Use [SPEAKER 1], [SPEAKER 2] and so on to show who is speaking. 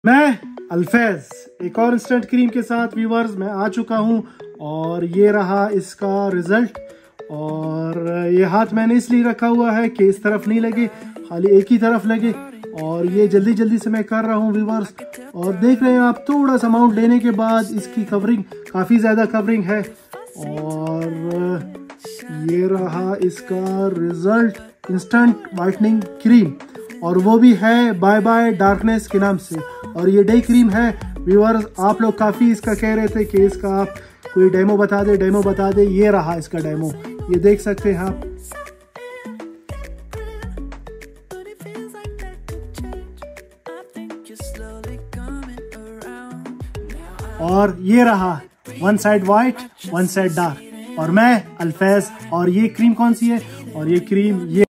[SPEAKER 1] मैं अल्फैज एक और इंस्टेंट क्रीम के साथ व्यूवर्स मैं आ चुका हूं और ये रहा इसका रिजल्ट। और ये हाथ मैंने इसलिए रखा हुआ है कि इस तरफ नहीं लगे, खाली एक ही तरफ लगे। और ये जल्दी जल्दी से मैं कर रहा हूं व्यूवर्स। और देख रहे हैं आप, थोड़ा सा अमाउंट लेने के बाद इसकी कवरिंग काफ़ी ज़्यादा कवरिंग है। और ये रहा इसका रिजल्ट, इंस्टेंट वाइटनिंग क्रीम, और वो भी है बाय बाय डार्कनेस के नाम से। और ये डे क्रीम है व्यूअर्स। आप लोग काफ़ी इसका कह रहे थे कि इसका आप कोई डेमो बता दे, डेमो बता दे। ये रहा इसका डेमो, ये देख सकते हैं आप। और ये रहा one side white one side dark. और मैं अल्फैज, और ये क्रीम कौन सी है, और ये क्रीम ये